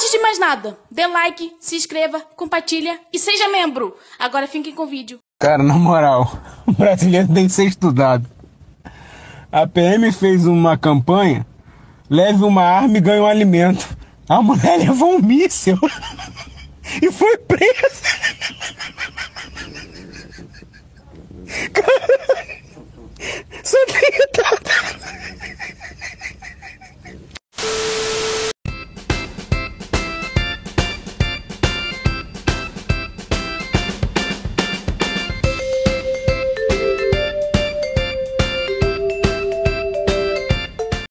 Antes de mais nada, dê like, se inscreva, compartilha e seja membro. Agora fiquem com o vídeo. Cara, na moral, o brasileiro tem que ser estudado. A PM fez uma campanha, leve uma arma e ganhe um alimento. A mulher levou um míssil e foi presa. Cara,